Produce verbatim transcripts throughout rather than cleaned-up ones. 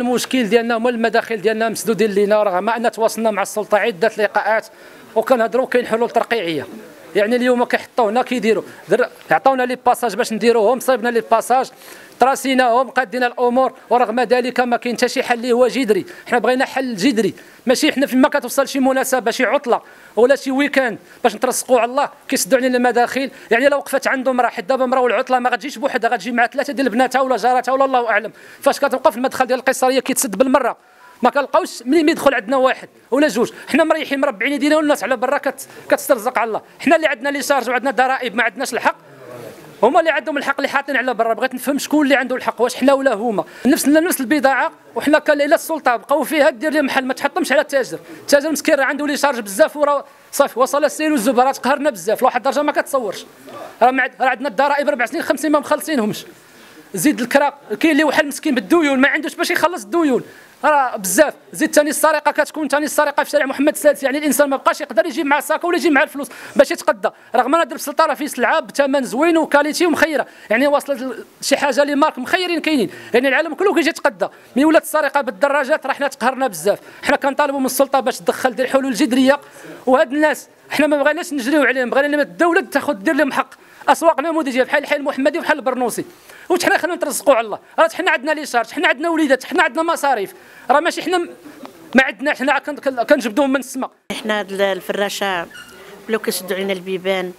المشكل ديالنا هما المداخل ديالنا مسدودين لينا، رغم ان تواصلنا مع السلطه عده لقاءات وكنهضروا كاين حلول ترقيعيه. يعني اليوم كيحطوا هنا كيديروا عطاونا لي باساج باش نديروهم، صايبنا لي باساج تراسيناهم قادين الامور، ورغم ذلك ما كاين حتى شي حل اللي هو جذري. حنا بغينا حل جذري، ماشي حنا فيما كتوصل شي مناسبه شي عطله ولا شي ويكاند باش نترسقوا على الله كيسدوا علينا المداخل. يعني لو وقفت عنده مراه، حيت دابا مراه والعطله ما غتجيش بوحدها، غتجي مع ثلاثه ديال بناتها ولا جاراتها ولا الله اعلم. فاش كتوقف المدخل ديال القيصريه كيتسد بالمره، ما كنلقاوش منين يدخل عندنا واحد ولا جوج. حنا مريحين مربعين يدينا والناس على برا كت... كتسترزق على الله. حنا اللي عندنا لي شارج وعندنا ضرائب ما عندناش الحق، هما اللي عندهم الحق اللي حاطين على برا. بغيت نفهم شكون اللي عنده الحق، واش حنا ولا هما؟ نفس نفس البضاعه وحنا كان الى السلطه بقاو فيها دير لي محل ما تحطمش على التاجر. التاجر مسكين راه عنده لي شارج بزاف وراه صافي وصل السير والزبره تقهرنا بزاف لواحد الدرجه ما كتصورش. راه مع... راه عندنا الضرائب اربع سنين خمس سنين ما مخلصينهمش. زيد الكرا كاين اللي وحال مسكين بالديون ما عندوش باش يخلص الديون، راه بزاف. زيد ثاني السرقه كتكون ثاني السرقه في شارع محمد السادس. يعني الانسان ما بقاش يقدر يجيب مع الساكه ولا يجيب مع الفلوس باش يتقدى، رغم ان درب السلطه راه فيه سلعه بثمن زوين وكاليتي ومخيره. يعني واصله شي حاجه لي مارك مخيرين كاينين، يعني العالم كله كيجي يتقدى. ملي ولات السرقه بالدراجات راه حنا تقهرنا بزاف. حنا كنطالبوا من السلطه باش تدخل دير حلول جذريه، وهاد الناس حنا ما بغيناش نجريو عليهم، بغينا الدوله تاخذ دير لهم حق. اسواق نموذجيه بحال الحي المحمدي وبحال البرنوسي، وحنا خلينا نترزقوا على الله. راه حنا عندنا لي شارج، حنا عندنا وليدات، حنا عندنا مصاريف، راه ماشي حنا ما عندناش، حنا كنجبدوهم من السماء. حنا الفراشه ولاو كيسدوا علينا البيبان،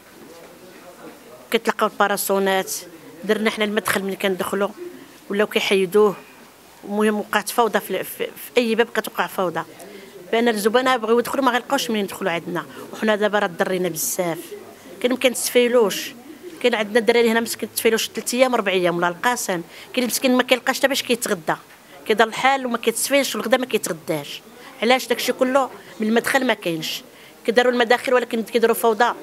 كيتلقاو الباراسونات، درنا حنا المدخل ملي كندخلوا ولاو كيحيدوه. المهم وقعت فوضى في, في, في اي باب كتوقع فوضى، بان الزبناء بغيو يدخلوا ما غيلقاوش منين يدخلوا عندنا. وحنا دابا راه ضرينا بزاف، كاين ما كنتسفيلوش. كاين عندنا الدراري هنا مسكين تفيلوش ثلاث ايام اربع ايام ولا القاسم، كاين مسكين ما كيلقاش حتى باش كيتغدى، كيدار الحال وما كيتسفيلش والغدا ما كيتغداش. علاش؟ داكشي كله من المدخل ما كاينش. كيداروا المداخل ولكن كيديروا فوضى،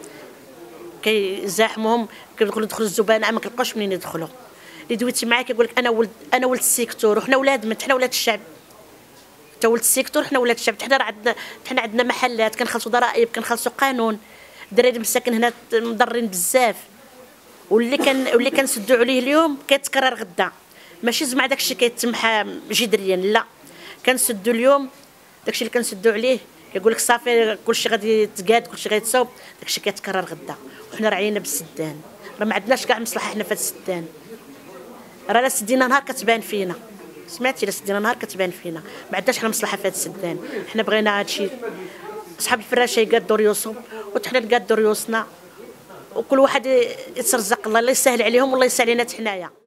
كيزاحموهم، كيدخلوا يدخلوا الزبناء ما كيلقاوش منين يدخلوا. اللي دويتي معاه كيقول لك انا ولد انا ولد السيكتور، وحنا ولاد من حنا ولاد الشعب. انت ولد السيكتور حنا ولاد الشعب. حنا راه عندنا حنا عندنا محلات كنخلصوا ضرائب كنخلصوا قانون. الدراري مساكن هنا مضرين بزاف، واللي كان واللي كنسدوا عليه اليوم كيتكرر غدا. ماشي زعما داكشي كيتمحى جذريا، لا، كنسدوا اليوم داكشي اللي كنسدوا عليه كيقول لك صافي كلشي غادي يتقاد كلشي غيتصاوب، داكشي كيتكرر غدا. وحنا راعينا بالسدان، راه ما عندناش كاع مصلحه حنا في هذا السدان. راه لا سدينا نهار كتبان فينا، سمعتي؟ لا سدينا نهار كتبان فينا، ما عندناش حنا مصلحه في هذا السدان. حنا بغينا هادشي اصحاب الفراشه يقادوا ريوسهم وحنا نقادوا ريوسنا، وكل واحد يترزق الله، الله يسهل عليهم والله يسهل علينا حنايا.